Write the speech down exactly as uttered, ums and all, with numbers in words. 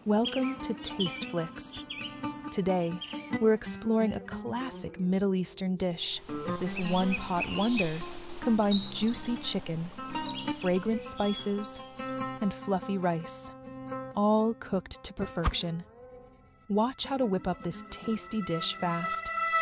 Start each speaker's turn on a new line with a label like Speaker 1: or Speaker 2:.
Speaker 1: Welcome to Taste Flicks. Today, we're exploring a classic Middle Eastern dish. This one-pot wonder combines juicy chicken, fragrant spices, and fluffy rice, all cooked to perfection. Watch how to whip up this tasty dish fast